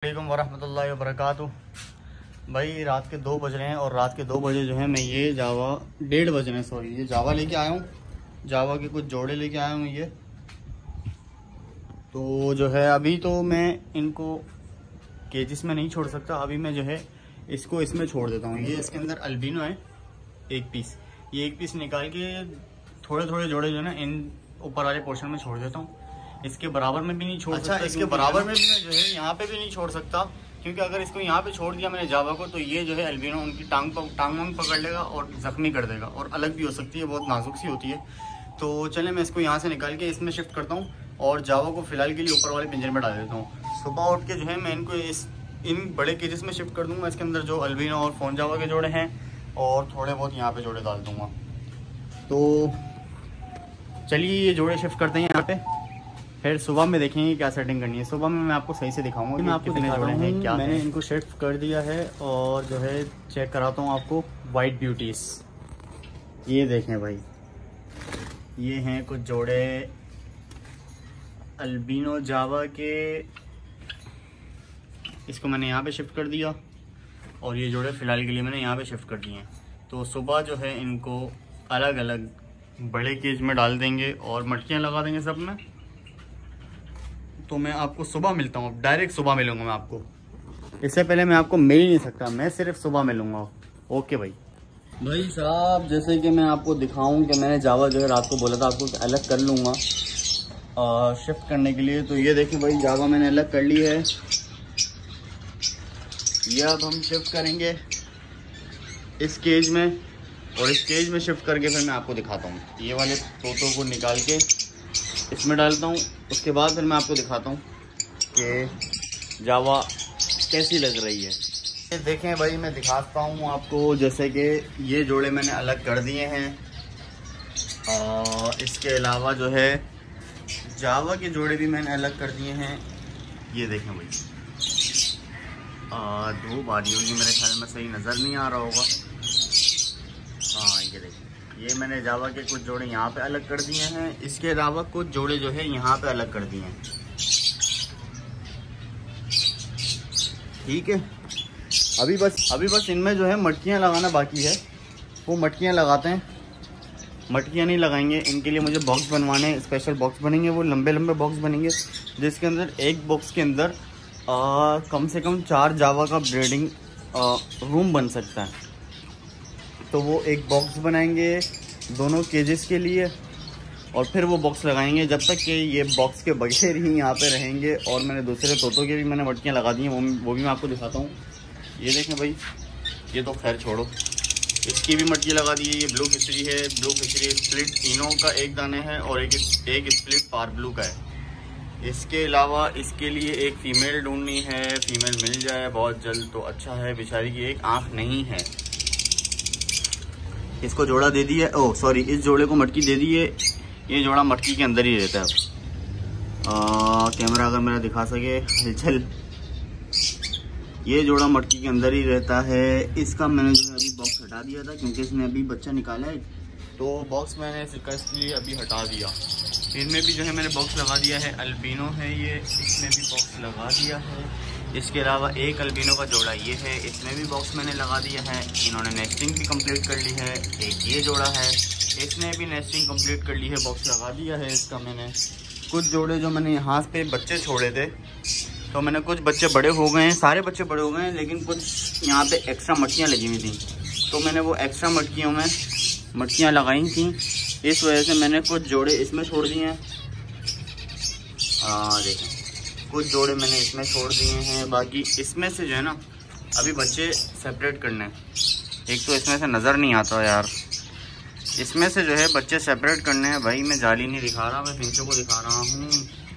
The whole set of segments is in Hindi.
अस्सलामुअलैकुम वरहमतुल्लाहि वबरकातुह। भाई रात के 2 बज रहे हैं और रात के 2 बजे जो है मैं ये जावा 1:30 बज रहे हैं सॉरी ये जावा लेके आया हूँ। जावा के कुछ जोड़े लेके आया हूँ ये। तो जो है अभी तो मैं इनको केजिस में नहीं छोड़ सकता, अभी मैं जो है इसको इसमें छोड़ देता हूँ। ये इसके अंदर अल्बिनो है एक पीस, ये एक पीस निकाल के थोड़े थोड़े जोड़े जो है ना इन ऊपर वाले पोर्शन में छोड़ देता हूँ। इसके बराबर में भी नहीं छोड़ सकता, इसके बराबर में भी मैं जो है यहाँ पे भी नहीं छोड़ सकता, क्योंकि अगर इसको यहाँ पे छोड़ दिया मैंने जावा को तो ये जो है अल्बिनो उनकी टांग वांग पकड़ लेगा और जख्मी कर देगा और अलग भी हो सकती है, बहुत नाजुक सी होती है। तो चले मैं इसको यहाँ से निकाल के इसमें शिफ्ट करता हूँ और जावा को फिलहाल के लिए ऊपर वाले पिंजरे में डाल देता हूँ। सुबह उठ के जो है मैं इनको इन बड़े केजेस में शिफ्ट कर दूँगा। इसके अंदर जो अल्बिनो और फोन जावा के जोड़े हैं और थोड़े बहुत यहाँ पे जोड़े डाल दूँगा। तो चलिए ये जोड़े शिफ्ट करते हैं यहाँ पे, फिर सुबह में देखेंगे क्या सेटिंग करनी है। सुबह में मैं आपको सही से दिखाऊंगा। मैं आपको दिखा रहा हूँ क्या मैंने इनको शिफ्ट कर दिया है और जो है चेक कराता हूँ आपको वाइट ब्यूटीज। ये देखें भाई, ये हैं कुछ जोड़े अल्बिनो जावा के, इसको मैंने यहाँ पे शिफ्ट कर दिया और ये जोड़े फ़िलहाल के लिए मैंने यहाँ पे शिफ्ट कर दिए हैं। तो सुबह जो है इनको अलग अलग बड़े केज में डाल देंगे और मटकियाँ लगा देंगे सब में। तो मैं आपको सुबह मिलता हूँ, डायरेक्ट सुबह मिलूंगा मैं आपको। इससे पहले मैं आपको मिल ही नहीं सकता, मैं सिर्फ सुबह मिलूंगा। ओके भाई साहब, जैसे कि मैं आपको दिखाऊं कि मैंने जावा जो है रात को बोला था आपको अलग कर लूँगा शिफ्ट करने के लिए। तो ये देखिए भाई जावा मैंने अलग कर ली है। ये अब हम शिफ्ट करेंगे इस केज में और इस केज में शिफ्ट करके फिर मैं आपको दिखाता हूँ। ये वाले तोतों को निकाल के इसमें डालता हूँ, उसके बाद फिर मैं आपको दिखाता हूँ कि जावा कैसी लग रही है। ये देखें भाई मैं दिखाता हूँ आपको, जैसे कि ये जोड़े मैंने अलग कर दिए हैं और इसके अलावा जो है जावा के जोड़े भी मैंने अलग कर दिए हैं। ये देखें भाई धूप आ रही होगी, मेरे ख्याल में सही नज़र नहीं आ रहा होगा। हाँ ये देखें, ये मैंने जावा के कुछ जोड़े यहाँ पे अलग कर दिए हैं, इसके अलावा कुछ जोड़े जो है यहाँ पे अलग कर दिए हैं। ठीक है, अभी बस इनमें जो है मटकियाँ लगाना बाकी है, वो मटकियाँ लगाते हैं। मटकियाँ नहीं लगाएंगे, इनके लिए मुझे बॉक्स बनवाने, स्पेशल बॉक्स बनेंगे, वो लंबे लंबे बॉक्स बनेंगे जिसके अंदर एक बॉक्स के अंदर कम से कम 4 जावा का ब्रीडिंग रूम बन सकता है। तो वो एक बॉक्स बनाएंगे दोनों केजेस के लिए और फिर वो बॉक्स लगाएंगे जब तक कि ये बॉक्स के बगैर ही यहाँ पे रहेंगे। और मैंने दूसरे तोतों के भी मैंने मटकियाँ लगा दी हैं, वो भी मैं आपको दिखाता हूँ। ये देखें भाई, ये तो खैर छोड़ो, इसकी भी मटकी लगा दी है। ये ब्लू फिशरी है, ब्लू फिशरी स्प्लिट तीनों का एक दाने है और एक स्प्लिट पार ब्लू का है। इसके अलावा इसके लिए एक फ़ीमेल ढूंढनी है, फीमेल मिल जाए बहुत जल्द तो अच्छा है। बेचारी की एक आँख नहीं है। इसको जोड़ा दे दिए, ओह सॉरी, इस जोड़े को मटकी दे दी है। ये जोड़ा मटकी के अंदर ही रहता है। कैमरा अगर मेरा दिखा सके हलचल, ये जोड़ा मटकी के अंदर ही रहता है। इसका मैंने जो है अभी बॉक्स हटा दिया था क्योंकि इसने अभी बच्चा निकाला है, तो बॉक्स मैंने इसलिए अभी हटा दिया। इनमें भी जो है मैंने बॉक्स लगा दिया है, अल्बिनो है ये, इसमें भी बॉक्स लगा दिया है। इसके अलावा एक अल्बिनो का जोड़ा ये है, इसमें भी बॉक्स मैंने लगा दिया है। इन्होंने नेस्टिंग भी कंप्लीट कर ली है। एक ये जोड़ा है, इसने भी नेस्टिंग कंप्लीट कर ली है, बॉक्स लगा दिया है इसका मैंने। कुछ जोड़े जो मैंने यहाँ पे बच्चे छोड़े थे, तो मैंने कुछ बच्चे बड़े हो गए हैं, सारे बच्चे बड़े हो गए हैं, लेकिन कुछ यहाँ पे एक्स्ट्रा मटकियाँ लगी हुई थी, तो मैंने वो एक्स्ट्रा मटकियों में मटकियाँ लगाई थी। इस वजह से मैंने कुछ जोड़े इसमें छोड़ दिए हैं। देखें कुछ जोड़े मैंने इसमें छोड़ दिए हैं, बाकी इसमें से जो है ना अभी बच्चे सेपरेट करने हैं। एक तो इसमें से नज़र नहीं आता यार, इसमें से जो है बच्चे सेपरेट करने हैं। भाई मैं जाली नहीं दिखा रहा, मैं फिंचों को दिखा रहा हूँ।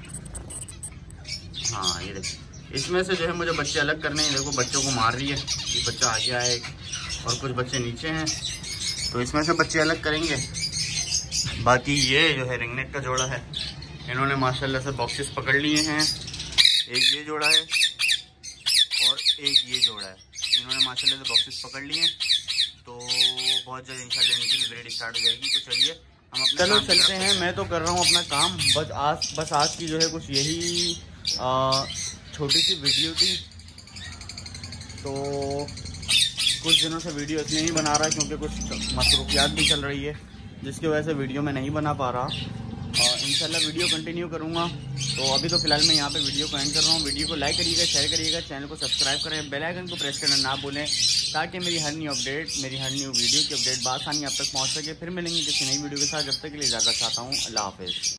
हाँ ये देखो, इसमें से जो है मुझे बच्चे अलग करने हैं। देखो बच्चों को मार रही है, ये बच्चा आ गया है और कुछ बच्चे नीचे हैं, तो इसमें से बच्चे अलग करेंगे। बाकी ये जो है रिंगनेक का जोड़ा है, इन्होंने माशाल्लाह से बॉक्सेस पकड़ लिए हैं। एक ये जोड़ा है और एक ये जोड़ा है, इन्होंने माशाल्लाह से बॉक्सेस पकड़ लिए हैं। तो बहुत जल्द इंशाल्लाह इनकी भी ब्रीड स्टार्ट हो जाएगी। तो चलिए हम अपना चलो चलते हैं। मैं तो कर रहा हूँ अपना काम, बस आज की जो है कुछ यही छोटी सी वीडियो थी तो कुछ दिनों से वीडियो इसलिए नहीं बना रहा क्योंकि कुछ मसरूफियात भी चल रही है, जिसकी वजह से वीडियो मैं नहीं बना पा रहा। और इंशाल्लाह वीडियो कंटिन्यू करूँगा। तो अभी तो फिलहाल मैं यहाँ पे वीडियो को एंड कर रहा हूँ। वीडियो को लाइक करिएगा, शेयर करिएगा, चैनल को सब्सक्राइब करें, बेल आइकन को प्रेस करना ना भूलें, ताकि मेरी हर न्यू वीडियो की अपडेट बआसानी आप तक पहुँच सके। फिर मिलेंगे किसी नई वीडियो के साथ। जब तक के लिए इजाज़त चाहता हूँ। अल्लाह हाफिज़।